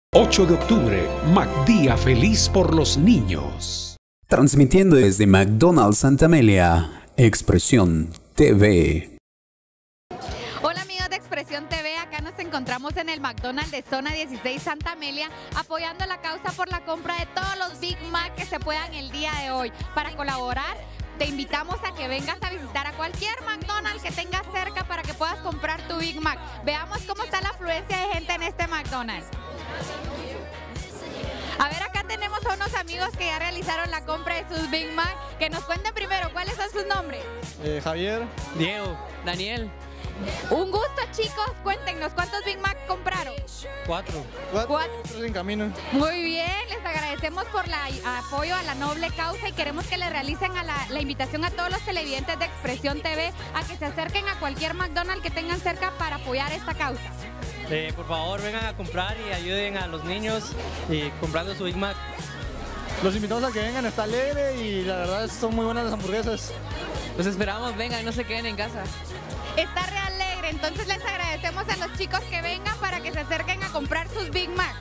8 de octubre, McDía feliz por los niños. Transmitiendo desde McDonald's Santa Amelia, Expresión TV. Hola amigos de Expresión TV, acá nos encontramos en el McDonald's de Zona 16 Santa Amelia, apoyando la causa por la compra de todos los Big Mac que se puedan el día de hoy. Para colaborar, te invitamos a que vengas a visitar a cualquier McDonald's que tengas cerca para que puedas comprar tu Big Mac. Veamos cómo está la afluencia de gente en este McDonald's. A ver, acá tenemos a unos amigos que ya realizaron la compra de sus Big Mac. Que nos cuenten primero, ¿cuáles son sus nombres? Javier, Diego, Daniel. Un gusto, chicos. Cuéntenos, ¿cuántos Big Mac compraron? Cuatro. Tres en camino. Muy bien, les agradecemos por el apoyo a la noble causa y queremos que le realicen la invitación a todos los televidentes de Expresión TV a que se acerquen a cualquier McDonald's que tengan cerca para apoyar esta causa. Por favor, vengan a comprar y ayuden a los niños comprando su Big Mac. Los invitamos a que vengan, está alegre y la verdad son muy buenas las hamburguesas. Los esperamos, vengan, no se queden en casa. Está re alegre, entonces les agradecemos a los chicos que vengan para que se acerquen a comprar sus Big Mac.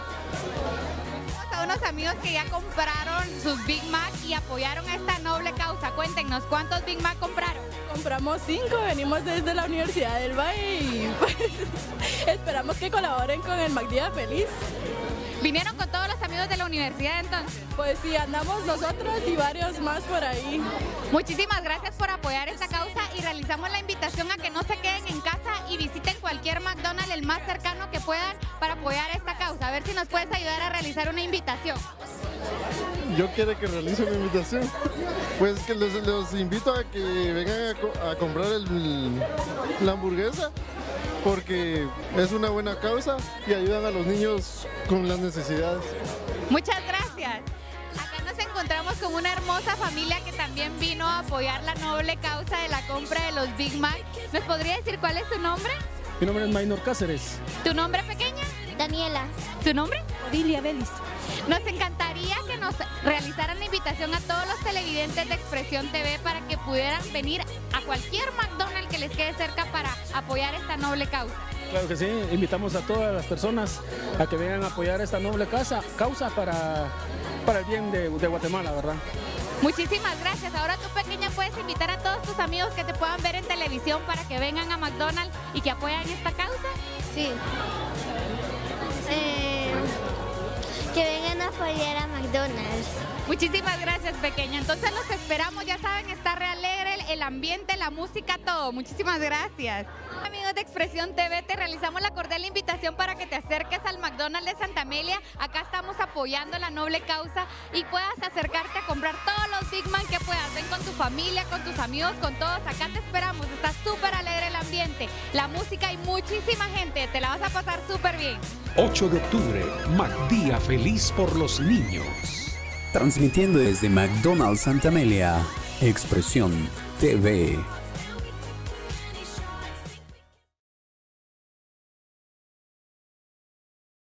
Tenemos a unos amigos que ya compraron sus Big Mac y apoyaron esta noble causa. Cuéntenos, ¿cuántos Big Mac compraron? Compramos 5, venimos desde la Universidad del Valle y pues, esperamos que colaboren con el McDía Feliz. ¿Vinieron con todos los amigos de la universidad entonces? Pues sí, andamos nosotros y varios más por ahí. Muchísimas gracias por apoyar esta causa y realizamos la invitación a que no se queden en casa y visiten cualquier McDonald's, el más cercano que puedan, para apoyar esta causa. A ver si nos puedes ayudar a realizar una invitación. Yo quiero que realicen una invitación. Pues que los invito a que vengan a comprar la hamburguesa, porque es una buena causa y ayudan a los niños con las necesidades. Muchas gracias. Acá nos encontramos con una hermosa familia que también vino a apoyar la noble causa de la compra de los Big Mac. ¿Nos podría decir cuál es su nombre? Mi nombre es Maynor Cáceres. ¿Tu nombre, pequeña? Daniela. ¿Su nombre? Odilia Belis. Nos encantaría que nos realizaran la invitación a todos los televidentes de Expresión TV para que pudieran venir a cualquier McDonald's que les quede cerca para apoyar esta noble causa. Claro que sí, invitamos a todas las personas a que vengan a apoyar esta noble causa para el bien de Guatemala, ¿verdad? Muchísimas gracias. Ahora tú, pequeña, puedes invitar a todos tus amigos que te puedan ver en televisión para que vengan a McDonald's y que apoyen esta causa. Sí. Que vengan a apoyar a McDonald's. Muchísimas gracias, pequeña. Entonces los esperamos, ya saben, está re alegre el ambiente, la música, todo. Muchísimas gracias. Amigos de Expresión TV, te realizamos la cordial invitación para que te acerques al McDonald's de Santa Amelia. Acá estamos apoyando la noble causa y puedas acercarte a comprar todos los Big Mac que puedas. Ven con tu familia, con tus amigos, con todos. Acá te esperamos. Está súper alegre el ambiente, la música y muchísima gente. Te la vas a pasar súper bien. 8 de octubre, McDía feliz por los niños. Transmitiendo desde McDonald's Santa Amelia, Expresión TV.